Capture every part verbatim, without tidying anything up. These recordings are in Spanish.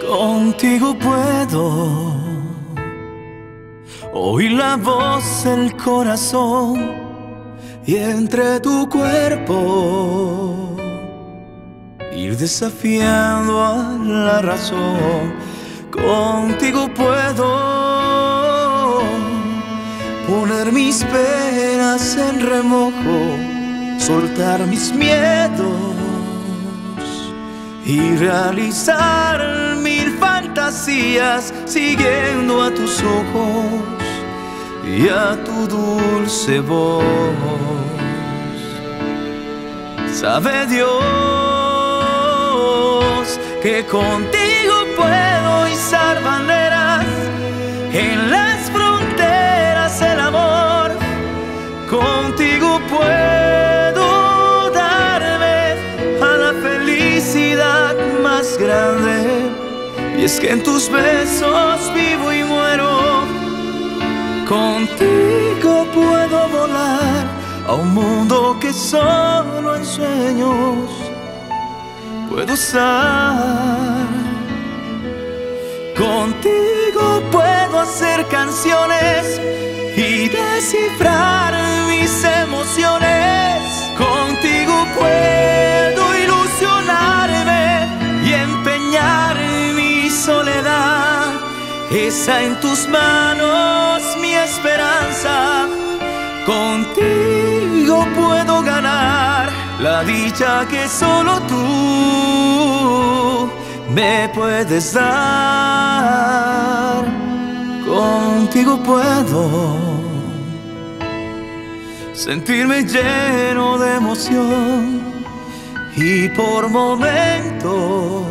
Contigo puedo oír la voz del corazón y entre tu cuerpo ir desafiando a la razón. Contigo puedo poner mis penas en remojo, soltar mis miedos y realizar mil fantasías siguiendo a tus ojos y a tu dulce voz. Sabe Dios que contigo puedo izar banderas en las fronteras del amor. Contigo puedo darme a la felicidad más grande, y es que en tus besos vivo y muero. Contigo puedo volar a un mundo que solo en sueños puedo estar. Contigo puedo hacer canciones y descifrar mis emociones. Contigo puedo ilusionarme y empeñar mi soledad. Esa en tus manos mi esperanza. Contigo puedo ganar la dicha que solo tú me puedes dar. Contigo puedo sentirme lleno de emoción y por momentos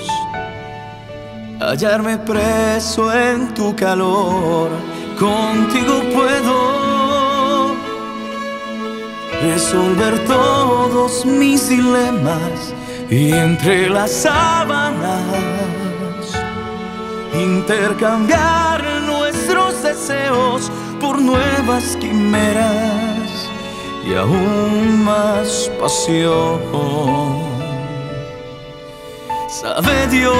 hallarme preso en tu calor. Contigo puedo resolver todos mis dilemas y entre las sábanas intercambiar nuestros deseos por nuevas quimeras y aún más pasión. Sabe Dios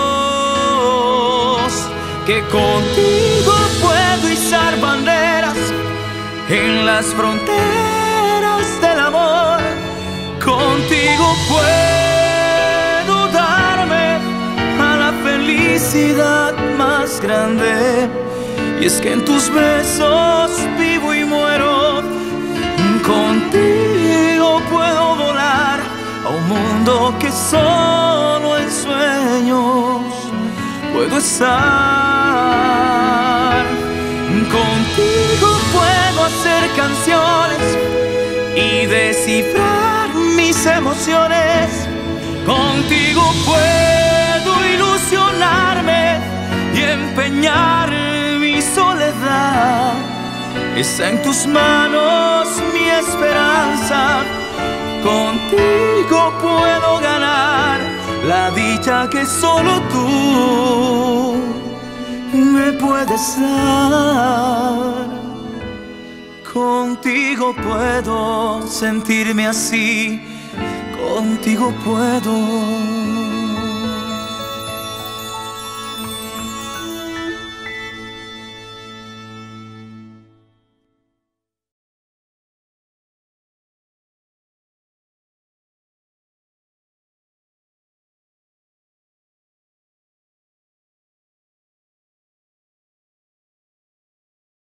que contigo puedo izar banderas en las fronteras del amor. Contigo puedo darme a la felicidad más grande, y es que en tus besos vivo y muero. Contigo puedo volar a un mundo que solo en sueños puedo estar. Contigo puedo hacer canciones y descifrar mis emociones. Contigo puedo ilusionarme y empeñar mi soledad. Está en tus manos mi esperanza. Contigo puedo ganar la dicha que solo tú me puedes dar. Contigo puedo sentirme así. Contigo puedo